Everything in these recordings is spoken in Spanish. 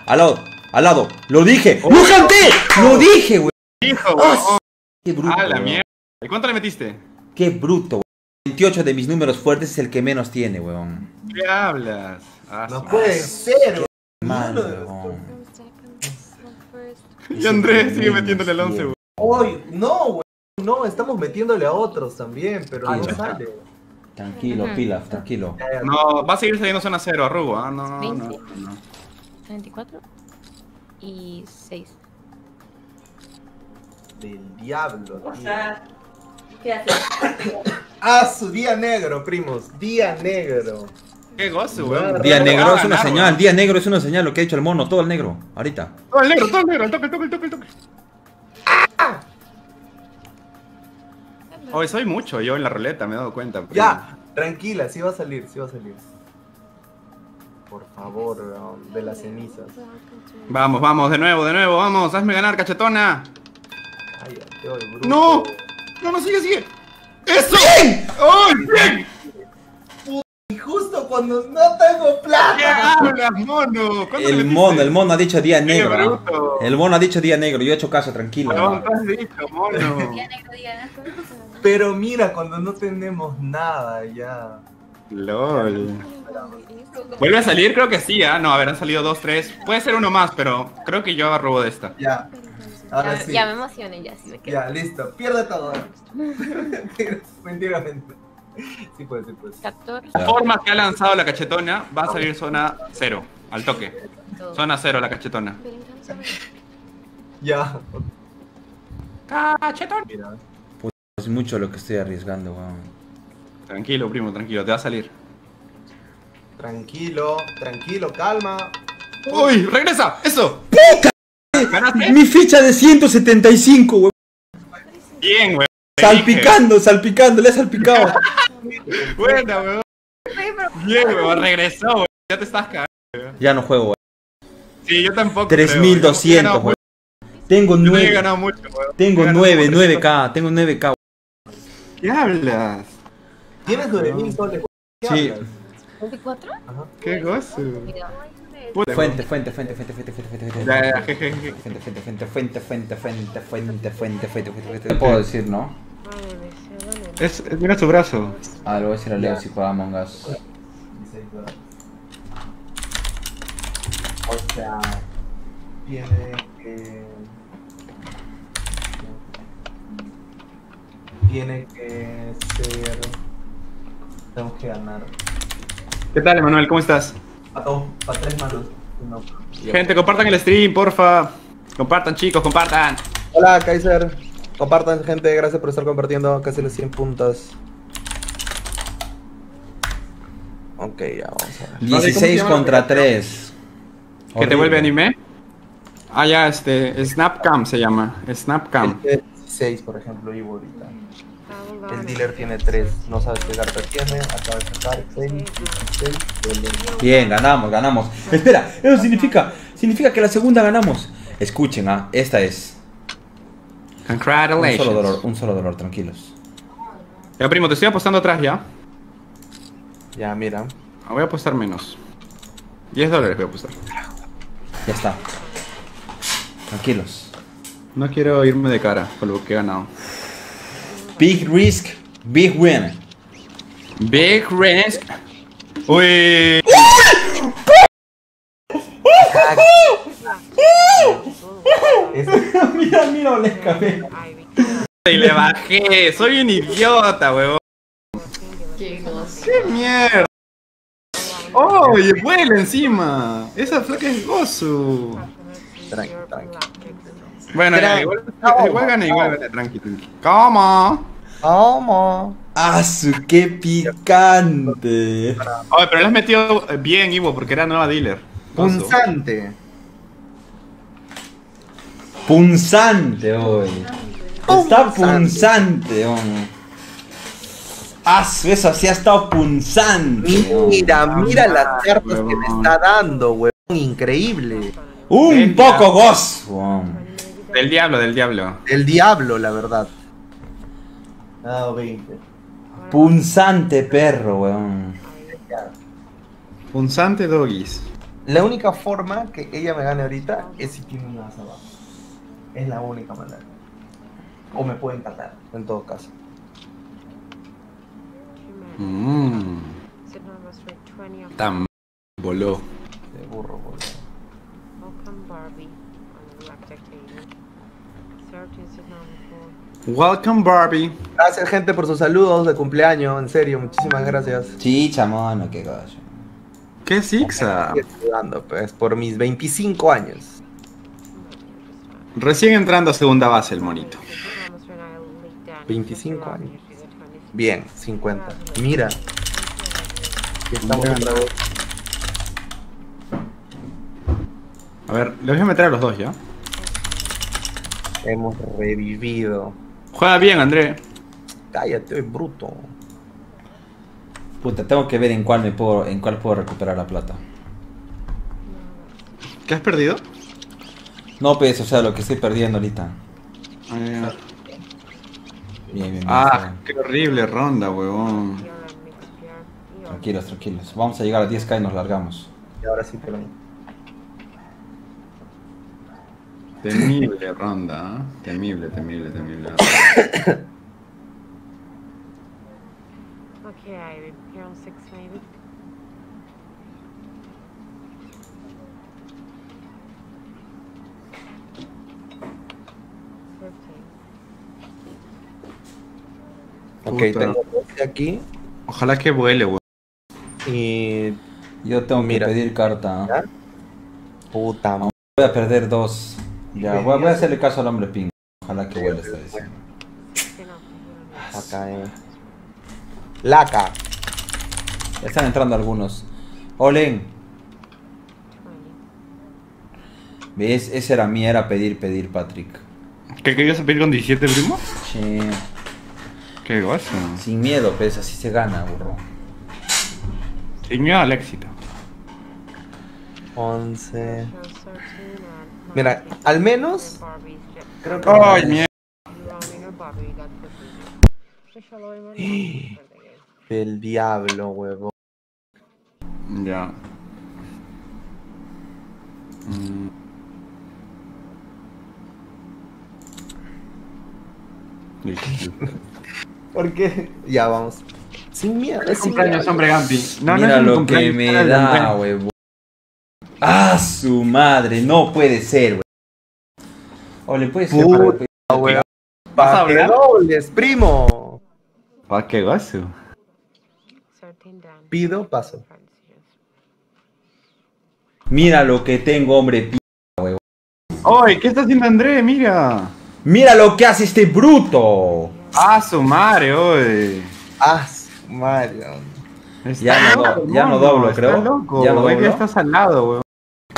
Al lado, al lado. ¡Lo dije! ¡Lo canté! ¡Lo dije, güey! Hijo, weón. ¡Qué bruto! Ah, la weón. mierda. ¿Y cuánto le metiste? ¡Qué bruto, weón! 28 de mis números fuertes es el que menos tiene, weón. ¿Qué hablas? Ah, No sí. puede ser, weón. Mal, Uno de los- weón. Y Andrés sigue metiéndole el 11, weón. Hoy, no, weón. No, estamos metiéndole a otros también, pero no ya. sale. Tranquilo, Pilaf, tranquilo. No, va a seguir saliendo zona 0, Arrugo, ah, no, 20. no. 24 y 6. Del diablo, O tío. sea, ¿qué haces? Ah, su día negro, primos. Día negro. Qué gozo, weón. Día negro es una ganar, señal, weón. día negro es una señal, lo que ha dicho el mono, todo el negro, ahorita. Todo el negro, el toque, el toque. Hoy soy mucho yo en la ruleta, me he dado cuenta. pero- Ya, tranquila, sí va a salir, sí va a salir. Por favor, weón, de las cenizas. Vamos, vamos, de nuevo, vamos, hazme ganar, cachetona. Cállate, hoy, bruto. No, no, sigue. ¡Eso! ¡Oh, bien! Y justo cuando no tengo ¿Qué plata. hablas, mono? ¿Cuándo le metiste? El mono ha dicho día negro. Qué ¿ah? bruto. El mono ha dicho día negro, yo he hecho caso, tranquilo. No, ¿ah? tú has dicho, mono. Día negro, día negro. Pero mira, cuando no tenemos nada ya. LOL. ¿Vuelve a salir? Creo que sí, ¿ah? No, a ver, han salido 2, 3. Puede ser uno más, pero creo que yo robo de esta. Ya. Ahora Ya, sí. ya me emocioné, ya sí me quedo. Ya, listo. Pierde todo. Mentira. Sí puede, sí puede. 14. La forma que ha lanzado la cachetona va a salir zona 0, al toque. Zona 0 la cachetona. Ya. Cachetón. Mira. Es mucho lo que estoy arriesgando, weón. Tranquilo, primo, tranquilo, te va a salir. Tranquilo, calma. ¡Uy! ¡Regresa! ¡Eso! ¿Ganaste? Mi ficha de 175, weón. Bien, weón. Salpicando, le he salpicado. Buena, weón. Bien, weón, regresó, weón. Ya te estás cagando. Ya no juego, weón. Sí, yo tampoco. 3200, weón. Tengo Yo no he 9. ganado mucho, weón. Tengo He ganado 9K. Tengo 9K. ¿Qué hablas? Tienes 9000 soles. ¿Qué Sí. hablas? 24. Ajá. ¿Qué gozo? Mira. Puta, Fuente. Ya, jejeje. ¿Qué puedo decir, no? Mira su brazo. Ah, le voy a decir a Leo si juega Among Us. O sea, tiene que. Tiene que ser. Tengo que ganar. ¿Qué tal, Emanuel? ¿Cómo estás? Para 3 manos. No. Gente, compartan el stream, porfa. Compartan, chicos, compartan. Hola, Kaiser. Compartan, gente. Gracias por estar compartiendo. Casi los 100 puntos. Ok, ya vamos a ver. 16 contra 3. ¿Qué te vuelve anime? Ah, ya, Snapcam se llama. Snapcam. El 16, por ejemplo, Ivo ahorita. El dealer tiene 3. No sabes qué carta tiene. Acaba de sacar 6, 16. Bien, ganamos. Espera, eso significa que la segunda ganamos. Escuchen, esta es. Congratulations. Un solo dolor, tranquilos. Ya, primo, te estoy apostando atrás ya. Ya, mira. Voy a apostar menos. $10 voy a apostar. Ya está. Tranquilos. No quiero irme de cara con lo que he ganado. Big risk, big win. Big risk. Uy. Mira, Oleca, Y le bajé. Soy un idiota, huevón. Qué gozo. ¡Qué mierda! ¡Oye, vuela encima! Esa flaca es gozo. Tranqui. Bueno, ya, igual gana, tranqui. ¿Cómo? ¿Cómo? ¡Qué picante! Oye, pero le has metido bien, Ivo, porque era nueva dealer. Gozo. Punzante. Punzante hoy. Está punzante, hombre. Eso sí ha estado punzante. Mira las cartas que me está dando, weón. Increíble. Un poco gozo. Del diablo. El diablo, la verdad. Ah, 20. Punzante perro, weón. Punzante doggies. La única forma que ella me gane ahorita es si tiene una asa abajo. Es la única manera. O me puede empatar, en todo caso. Tan voló. De burro, boludo. Welcome Barbie. Gracias, gente, por sus saludos de cumpleaños. En serio, muchísimas gracias. Chicha, mano, qué gallo. ¿Qué Sixa? Estoy saludando, pues, por mis 25 años. Recién entrando a segunda base el monito. 25 años. Bien, 50. Mira. Aquí estamos otra vez. A ver, les voy a meter a los dos ya. Hemos revivido. Juega bien, André. Cállate, bruto. Puta, tengo que ver en cuál puedo recuperar la plata. ¿Qué has perdido? No, pues, o sea, lo que estoy perdiendo ahorita. Bien, bien. Ah, qué horrible ronda, huevón. Tranquilos, tranquilos. Vamos a llegar a 10k y nos largamos. Y ahora sí, pero... Temible ronda, ¿eh? Temible. Okay, here on 6 maybe. Ok, Puta. tengo 12 aquí. Ojalá que vuele, huevón. Y... Yo tengo Mira. que pedir carta. ¿Ya? Puta madre. Voy a perder 2. Ya, voy a hacerle caso al hombre ping. Ojalá que vuele esta vez. Acá, Laca. Ya están entrando algunos. Olen. ¿Ves? Esa era mía, era pedir, Patrick. ¿Qué querías pedir con 17, primo? Che. Qué gozo. Sin miedo, pues, así se gana, burro. Sin miedo al éxito. 11. Mira, al menos... Creo que... Ay, mierda. El diablo, huevo. Ya. Listo. ¿Por qué? Ya, vamos. Sin miedo. Feliz cumpleaños, hombre Gampi. No, Mira no es mi lo que cumpleaños, me era el da, cumpleaños. huevo. ¡Ah, su madre! No puede ser, huevo. Ole, puede ser. Puta, huevo. ¿Vas a Pa' que hablar? dobles, primo. Ah, qué gozo. Pido paso. Mira lo que tengo, hombre p***, huevo. ¡Ay! ¿Qué está haciendo André? Mira. ¡Mira lo que hace este bruto! ¡Ah, su madre, oye! Ah, Mario. Ya no doblo, creo. Loco. Ya no Hoy día doblo. estás al lado, weón.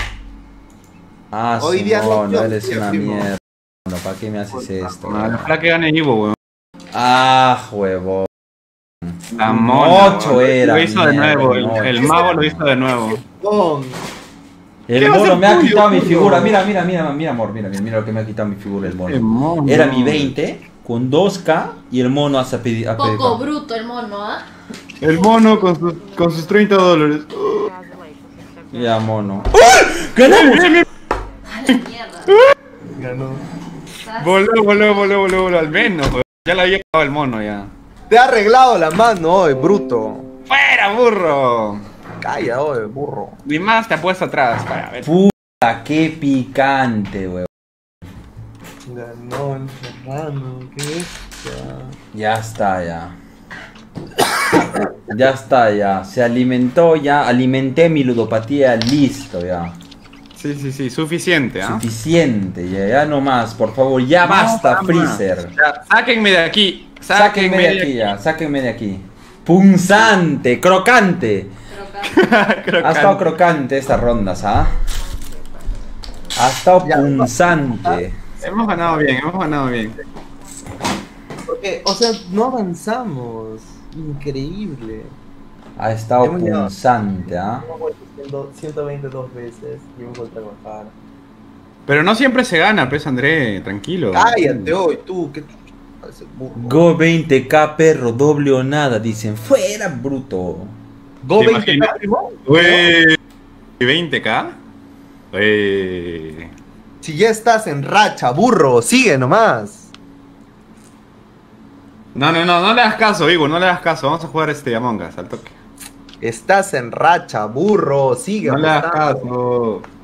Ah, Hoy día no, no, eres tío, una primo. mierda. Bueno, ¿para qué me haces esto? Ojalá que gane Ivo, weón. Ah, huevo. La Un mona, 8 weón. era, Lo hizo de mierda, nuevo. no. El mago lo hizo de nuevo. Pon. El ¿Qué va a mono ser me ha tuyo, quitado mi culo? figura. Mira, amor. Mira lo que me ha quitado mi figura el Qué mono. mono. Era mi 20 con 2k y el mono hace pedir. Poco bruto el mono, ¿ah? El mono con sus $30. Ya, mono. ¡Ganamos! A la mierda. Ganó. Voló, al menos, weón. Ya le había acabado el mono, ya. Te ha arreglado la mano hoy, bruto. ¡Fuera, burro! Calla hoy, burro. Ni más te ha puesto atrás, para ver. Puta, qué picante, weón. Ganó el Serrano, ¿qué es? Ya está, ya. Ya está, ya. Se alimentó, ya. Alimenté mi ludopatía, listo, ya. Sí, suficiente, ¿ah? Suficiente, ya no más, por favor. Ya No, basta, jamás. Freezer. Ya, sáquenme de aquí. Sáquenme de aquí, ya. Sáquenme de aquí. Punzante, crocante. Ha estado crocante estas rondas, ¿ah? Ha estado Ya, punzante. Hemos ganado bien. Porque, o sea, no avanzamos. Increíble. Ha estado Hemos llegado. punzante, ¿ah? Hemos vuelto 122 veces y hemos vuelto a bajar. Pero no siempre se gana, pues, André. Tranquilo. Cállate hoy, tú, que parece burro. Go 20k, perro, doble o nada. Dicen, fuera, bruto. Go ¿Te 20, imaginas? primo. Güey. ¿Y 20k? Si ya estás en racha, burro, sigue nomás. No le hagas caso, Ivo, no le hagas caso. Vamos a jugar Among Us al toque. Estás en racha, burro, sigue. No le hagas caso.